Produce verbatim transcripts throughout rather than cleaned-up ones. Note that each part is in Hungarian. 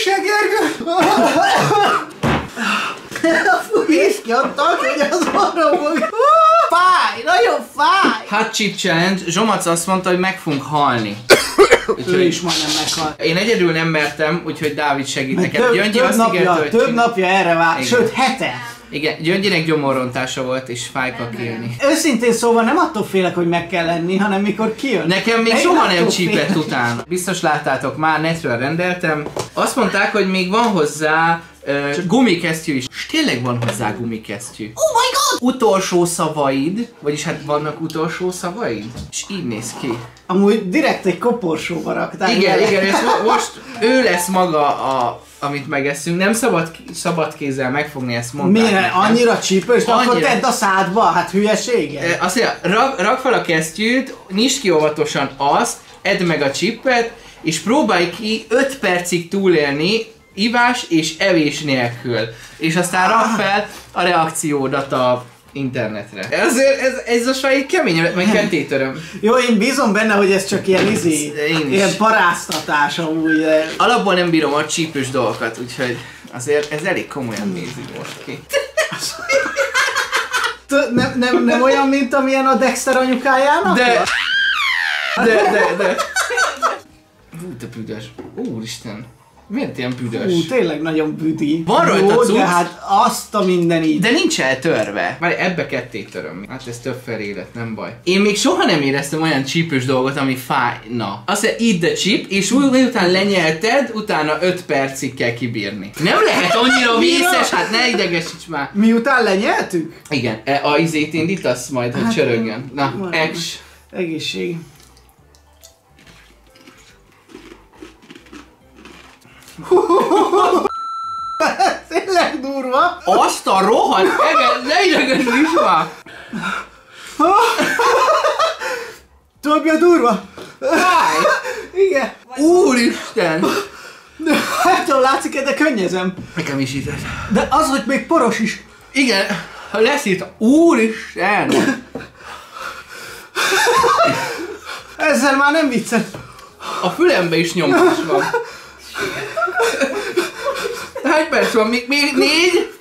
Úristen, Gergő! Fújsz ki a tag, hogy az orromban. Fáj, nagyon fáj! Hot Chip Challenge, Zsomac azt mondta, hogy meg fogunk halni. Ő is majdnem meghalt. Én egyedül nem mertem, úgyhogy Dávid segít nekem. Több, Gyöngyi több, azt napja, ígérte, hogy több csinál. napja erre vár, sőt hete. Igen, Gyöngyinek gyomorrontása volt és fájkak élni. Őszintén szóval nem attól félek, hogy meg kell lenni, hanem mikor kijön. Nekem még Én soha nem attól csípett félek. utána. Biztos láttátok már, netről rendeltem. Azt mondták, hogy még van hozzá uh, gumikesztyű is. És tényleg van hozzá gumikesztyű. Oh my god! Utolsó szavaid, vagyis hát vannak utolsó szavaid? És így néz ki. Amúgy direkt egy koporsóba raktál. Igen, vele. igen, és mo- most ő lesz maga, a, amit megeszünk. Nem szabad, szabad kézzel megfogni, ezt mondták. Miért? nekem. Annyira csípős? Akkor Annyira. tedd a szádba, hát hülyeség. E, Azt mondja, rak, rak fel a kesztyűt, nyisd ki óvatosan azt, edd meg a csippet, és próbálj ki öt percig túlélni ivás és evés nélkül. És aztán rak fel a reakciódat a internetre. Ezért ez, ez most már egy kemény, meg kettétöröm. Jó, én bízom benne, hogy ez csak ilyen izé, Én is. ilyen paráztatás amúgy. De... Alapból nem bírom a csípős dolgokat, úgyhogy azért ez elég komolyan nézik most ki. Nem, nem, nem olyan, mint amilyen a Dexter anyukájának? De... De, de, de... Hú, te büdös. Úristen. Miért ilyen büdös? Ú, tényleg nagyon büdi. Van rajta Jó, cucc. de hát azt a minden így. De nincs eltörve. Már ebbe ketté töröm. Hát ez több felé lett, nem baj. Én még soha nem éreztem olyan csípős dolgot, ami fájna. Azt mondja, eat the chip, és úgy, miután lenyelted, utána öt percig kell kibírni. Nem lehet annyira vészes, hát ne idegesíts már. Miután lenyeltük? Igen, e, a izét indítasz majd, hogy Hát, csörögjön. Na, majd. ex. Egészség. Tényleg durva. Azt a rohadt eget, ne idegesíts már. Tudod mi a durva? Fáj. Igen. Úristen. Hát jól látszik, de könnyezem. Nekem is itt. De az, hogy még poros is. Igen, lesz itt. Úristen. Ezzel már nem viccel. A fülembe is nyomás van. Hány perc van? Még, még négy?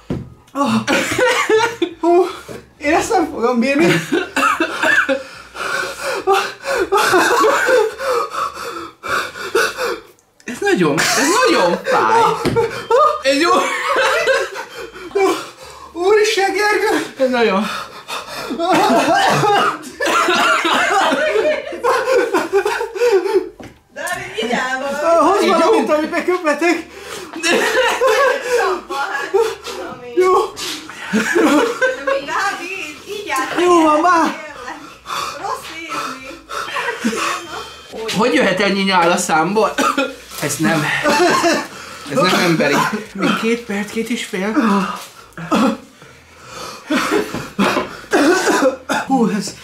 Hú, én ezt nem fogom bírni. Ez nagyon, ez nagyon fáj. Ez jó. Úristen, Gergő! Ez nagyon. Dávid, vigyál valami! Hozz Így valamit, jó. amit beköphetek. Csapba, hát valami. Jó, Dávid, így át. jó van már. Rossz nézni. Hogy jöhet ennyi nyál a számból? Ez nem. Ez nem emberi. Még két perc, két és fél. Hú, ez...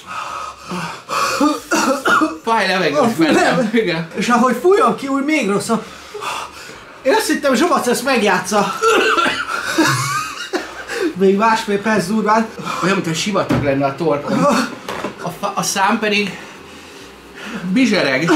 Fáj levegőt bennem. Igen. És ahogy fújjon ki, úgy még rosszabb. Én azt hittem, Zsomac ezt megjátsza. Még másfél perc durván. Olyan, mint a sivatag lenne a torkon. A, fa- a szám pedig bizsereg.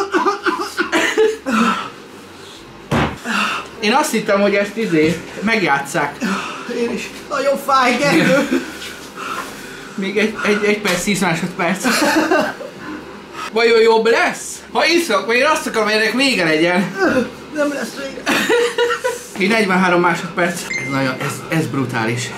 Én azt hittem, hogy ezt izé megjátsszák. Én is. Nagyon fáj, Gergő. Még egy, egy, egy perc, tíz másodperc. Vajon jobb lesz? Ha iszok, vagy én azt akarom, hogy ennek vége legyen. Nem lesz vége. Így negyvenhárom másodperc. Ez nagyon, ez, ez brutális.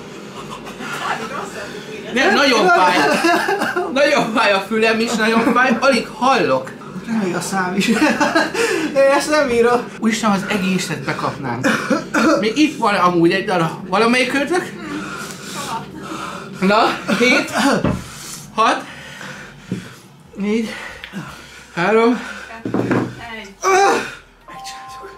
Nem, nagyon fáj. Nagyon fáj a fülem is, nagyon fáj. Alig hallok. Még a szám is. Én ezt nem írom. Úristen, az egészet bekapnánk. Még itt van amúgy egy darab. Valamelyik kötök? Na, hét, hat, négy, három. Egy. Megcsináljuk.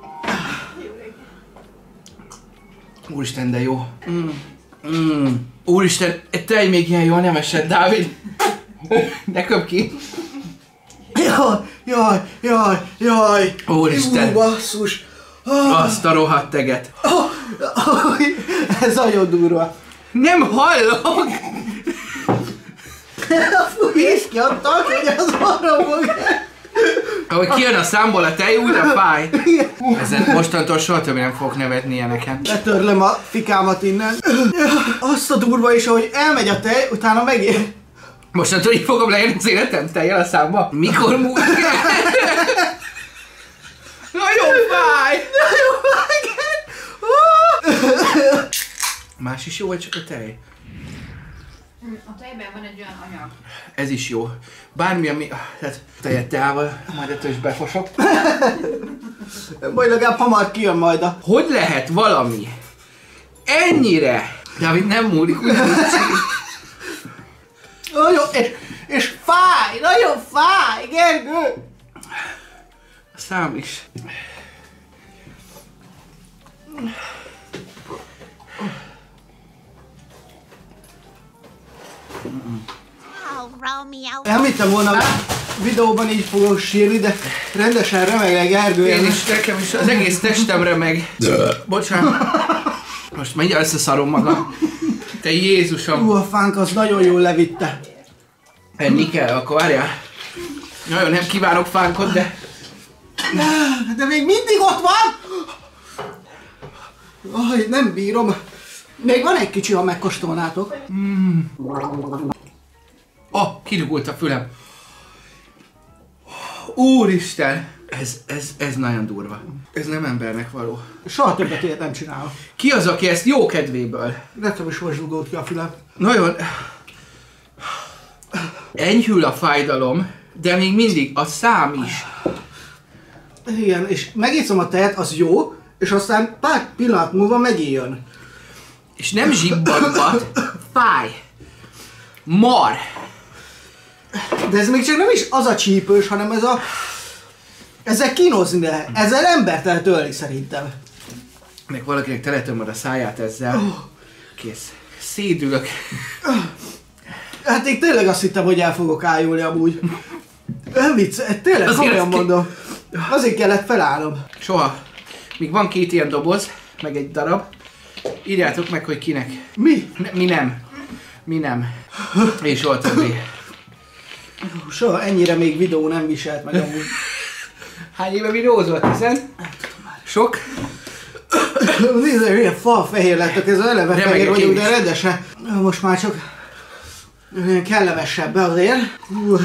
Úristen, de jó. Mm. Mm. Úristen, tej még ilyen jól nem esett, Dávid. Ne köp ki. Jaj, jaj, jaj, jaj. Úristen. Ú, basszus. Ah, Azt a rohadt teget. ah, ah, ez nagyon durva. Nem hallok! Fújsz ki a tag, hogy az orromban. Ahogy kijön a számból a tej, újra fáj. Ezen mostantól soha többé nem fogok nevetni ilyeneken. Letörlöm a fikámat innen. Azt a durva is, ahogy elmegy a tej, utána megér. Mostantól így fogom leérni az életem tejjel a számba? Mikor múlik el? Nagyon fáj! Nagyon fáj, igen! Más is jó, vagy csak a tej? A tejben van egy olyan anyag. Ez is jó. Bármi, ami... Tehát tejet teával, majd ettől is befosok. Majd legalább hamar kijön majd a... Hogy lehet valami ennyire? Dávid nem múlik, úgy Nagyon, és, és fáj, nagyon fáj, Gergő! a szám is. Oh, Romeo. Említem volna, a videóban így fogok sírni, de rendesen remeg Gergő. Én is, nekem is, az egész testem remeg. Bocsánat. Most mindjárt összeszarom magam. Te Jézusom. Hú, a fánk az nagyon jól levitte. Enni kell, akkor várjál. Nagyon nem kívánok fánkot, de... De még mindig ott van! Aj, nem bírom. Még van egy kicsi, ha megkóstolnátok. Oh, kirugult a fülem. Úristen! Ez, ez, ez nagyon durva. Ez nem embernek való. Soha többet ilyet nem csinálok. Ki az, aki ezt jó kedvéből? Nekem is most rugott ki a fülem. Nagyon... Enyhül a fájdalom, de még mindig a szám is. Igen, és megiszom a tejet, az jó, és aztán pár pillanat múlva megijön. És nem zsibbangat, fáj. Mar. De ez még csak nem is az a csípős, hanem ez a... Ezzel kínozni lehet. Ezzel embert lehet ölni szerintem. Meg valakinek teletömöd a száját ezzel. Kész. Szédülök. Hát én tényleg azt hittem, hogy el fogok ájulni amúgy. Nem vicc, tényleg Azért komolyan ez ki- mondom. Azért kellett felállnom. Soha. Míg van két ilyen doboz, meg egy darab. Írjátok meg, hogy kinek. Mi? Ne, mi nem. Mi nem. És volt többé. Soha ennyire még videó nem viselt meg amúgy. Hány éve videózott? Tizen? Sok? Nézd, milyen fal fehér lettek, ez az eleve Remegek fehér vagyok, én de is. rendesen. Most már csak ilyen kellemesebb be azért. Hú.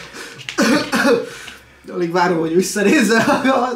Alig várom, hogy visszanézze magad.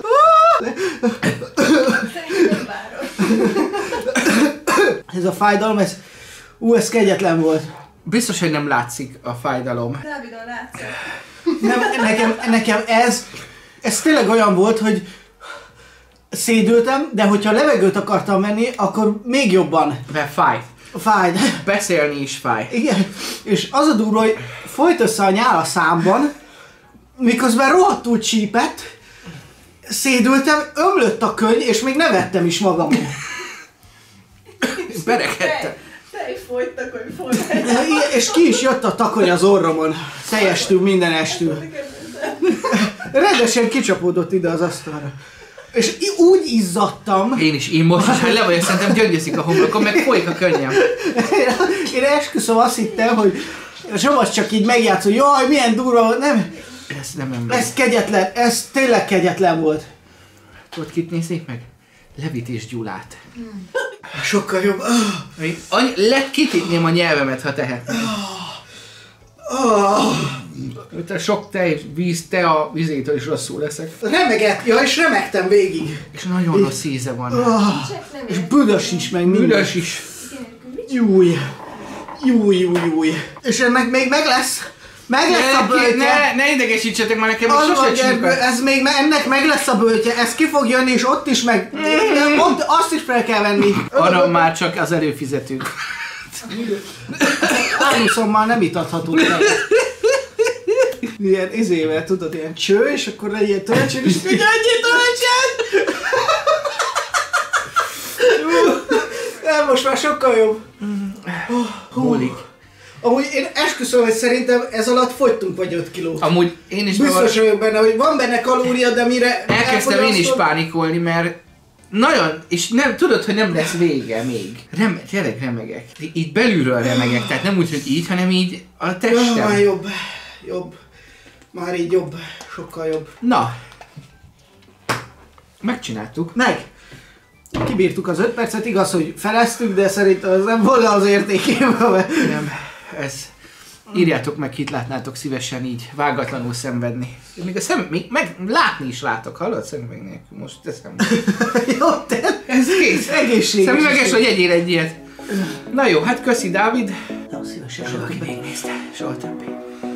Szerintem várod. Ez a fájdalom, ez... Ú, ez kegyetlen volt. Biztos, hogy nem látszik a fájdalom. Dávidon látszott. Nem, nekem, nekem ez... Ez tényleg olyan volt, hogy szédültem, de hogyha levegőt akartam venni, akkor még jobban Mert fáj. fáj. Beszélni is fáj. Igen, és az a durva, hogy folyt össze a nyál a számban, miközben rohadtul csípett, szédültem, ömlött a könny, és még nevettem is magamon. Berekedtem. Te is folytak, hogy folytak. Igen, és ki is jött a takony az orromon. Tejestül, minden estül. Rendesen kicsapódott ide az asztalra. És í- úgy izzadtam. Én is, én most is, ha le vagyok, szerintem gyöngyöszik a homlokom, meg folyik a könnyem. Én esküszöm, azt hittem, hogy Zsomasz csak így megjátszol, jaj, milyen durva volt, nem? Ez nem ember. Ez kegyetlen, ez tényleg kegyetlen volt. Tudod, kit nézzék meg? Levit és Gyulát. Sokkal jobb. Én Any- le kititném a nyelvemet, ha tehetném. Oh, Itt a sok tej, víz, te a vizétől is rosszul leszek. remegett, ja, és remegtem végig. És nagyon rossz íze van. Oh, Csak nem és büdös is, meg minden. Üres is. Júj. Júj, júj, júj. És ennek még meg lesz. Meg lesz a Ne, böltje. ne, ne idegesítsetek már nekem, Az most van, sose Gergő, csípek. ez még, ennek meg lesz a böltje, ez ki fog jönni, és ott is meg, ott azt is fel kell venni. Arra már csak az előfizetők. Áruszommal nem itatható el. Ilyen izével, tudod, ilyen cső, és akkor egy ilyen töltsön, és még egy töltsön! Nem, most már sokkal jobb. Múlik. Amúgy én esküszöm, hogy szerintem ez alatt fogytunk vagy öt kilót. Amúgy én is Biztos vagyok benne, hogy van benne kalória, de mire elkezdtem én is elfogyasztod- pánikolni, mert nagyon, és nem, tudod, hogy nem lesz vége még. Rem, tényleg remegek. Így belülről remegek, tehát nem úgy, hogy így, hanem így a Jaj, testem. jobb, jobb. Már így jobb, sokkal jobb. Na. Megcsináltuk. Meg! Kibírtuk az öt percet, igaz, hogy feleztük, de szerintem az nem volna az értékében, mert... Nem, ez... Írjátok meg, kit látnátok szívesen így vágatlanul szenvedni. Még a szem... Még meg látni is látok, hallod? Szemüveg nélkül. Most teszem. Jó, te... Ez kész. Egészséges. Szemüveges, hogy egyél egy ilyet. Na jó, hát köszi Dávid. Nagyon szívesen. És aki még nézte, soha többé.